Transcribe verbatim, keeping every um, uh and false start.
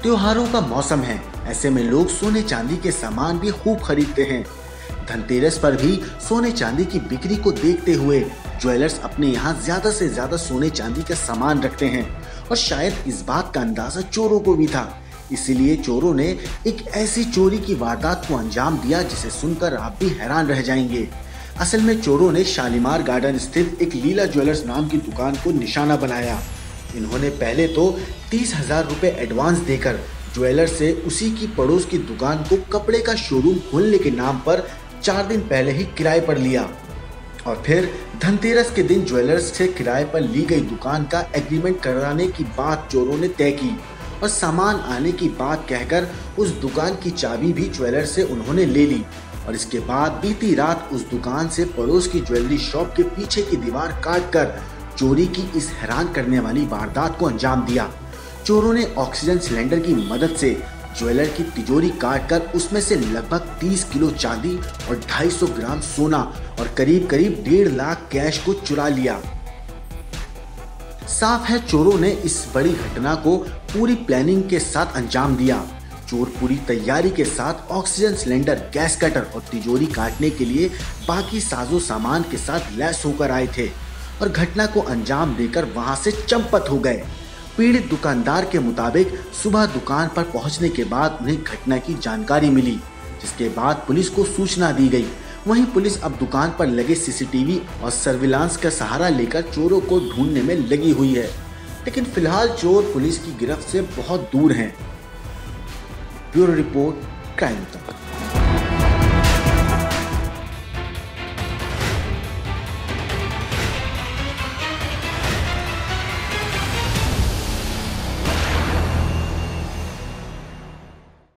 त्योहारों का मौसम है, ऐसे में लोग सोने चांदी के सामान भी खूब खरीदते हैं। धनतेरस पर भी सोने चांदी की बिक्री को देखते हुए ज्वेलर्स अपने यहाँ ज्यादा से ज्यादा सोने चांदी का सामान रखते हैं और शायद इस बात का अंदाजा चोरों को भी था। इसीलिए चोरों ने एक ऐसी चोरी की वारदात को अंजाम दिया जिसे सुनकर आप भी हैरान रह जाएंगे। असल में चोरों ने शालीमार गार्डन स्थित एक लीला ज्वेलर्स नाम की दुकान को निशाना बनाया। इन्होंने पहले तो तीस हजार रुपए एडवांस देकर ज्वेलर से उसी की पड़ोस की दुकान को कपड़े का शोरूम खोलने के नाम पर चार दिन पहले ही किराए पर लिया और फिर धनतेरस के दिन ज्वेलर्स से किराए पर ली गई दुकान का एग्रीमेंट कराने की बात चोरों ने तय की और सामान आने की बात कहकर उस दुकान की चाबी भी ज्वेलर से उन्होंने ले ली और इसके बाद बीती रात उस दुकान से पड़ोस की ज्वेलरी शॉप के पीछे की दीवार काटकर चोरी की इस हैरान करने वाली वारदात को अंजाम दिया। चोरों ने ऑक्सीजन सिलेंडर की मदद से ज्वेलर की तिजोरी काटकर उसमें से लगभग तीस किलो चांदी और ढाई सौ ग्राम सोना और करीब करीब डेढ़ लाख कैश को चुरा लिया। साफ है चोरों ने इस बड़ी घटना को पूरी प्लानिंग के साथ अंजाम दिया। चोर पूरी तैयारी के साथ ऑक्सीजन सिलेंडर, गैस कटर और तिजोरी काटने के लिए बाकी साजो सामान के साथ लैस होकर आए थे और घटना को अंजाम देकर वहां से चंपत हो गए। पीड़ित दुकानदार के मुताबिक सुबह दुकान पर पहुंचने के बाद उन्हें घटना की जानकारी मिली, जिसके बाद पुलिस को सूचना दी गई। वहीं पुलिस अब दुकान पर लगे सीसीटीवी और सर्विलांस का सहारा लेकर चोरों को ढूंढने में लगी हुई है, लेकिन फिलहाल चोर पुलिस की गिरफ्त से बहुत दूर हैं। ब्यूरो रिपोर्ट, क्राइम तक।